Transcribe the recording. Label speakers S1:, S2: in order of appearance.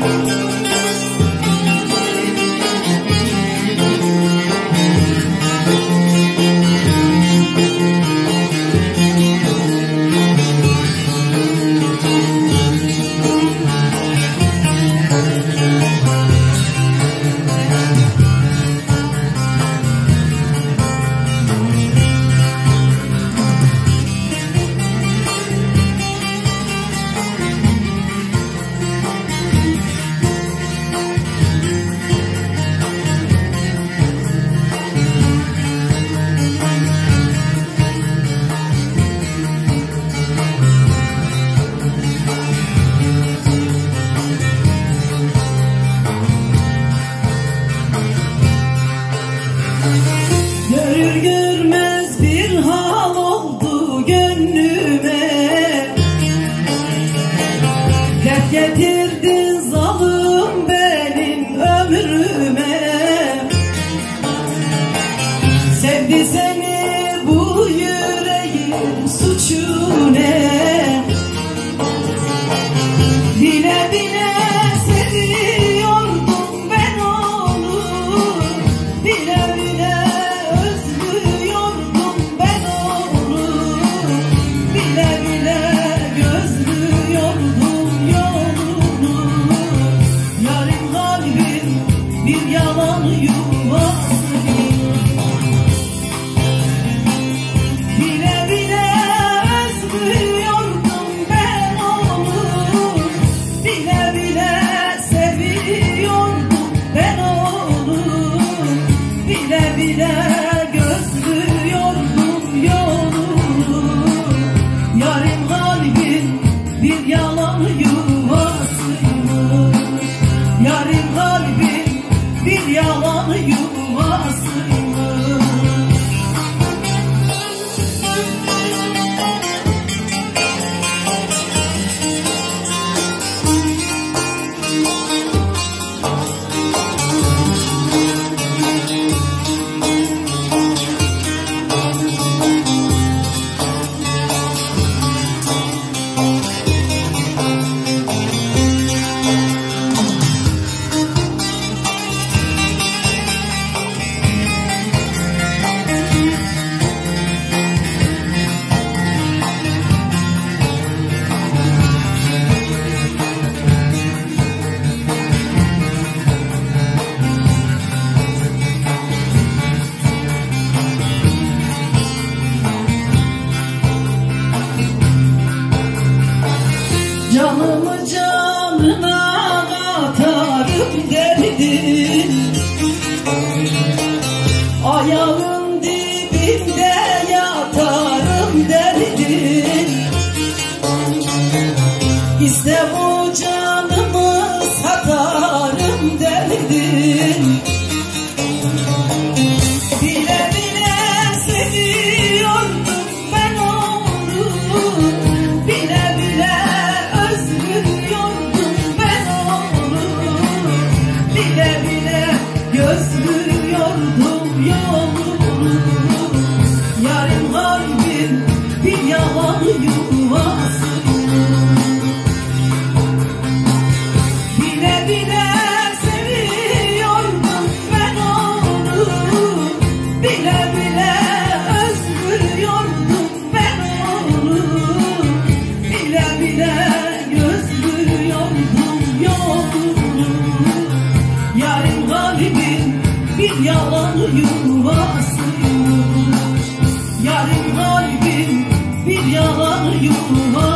S1: Görür görmez bir hal oldu gönlüme, dert getirdin zalim benim ömrüme. Sevdi seni bu yüreğin, suçu ne? Bile bile seviyordum ben onu, bile bile özlüyordum ben onu, bile bile gözlüyordum yolunu. Yarın kalbim bir yalan yuvasıyım, bile bile özlüyordum ben onu, bile bile seviyordum ben onu, bile bile gözlüyordum yolunu. Yarın kalbim bir yalan yuvasıymış, yarın kalbim bir yalan yuvasıymış. Canımı canına katarım derdin, ayağın dibinde yatarım derdin. İste bu canımı satarım derdin. Bile bile seviyordum ben onu, bile bile özlüyordum ben onu, bile bile gözlüyordum yolunu. Yarın kalbim bir yalan yuvasıymış, bile bile seviyordum ben onu, bile bile özlüyordum ben onu, bile bile gözlüyordum yolunu. Yarın kalbim bir yalan yuvasıymış, yarın kalbim bir yalan yuvasıymış.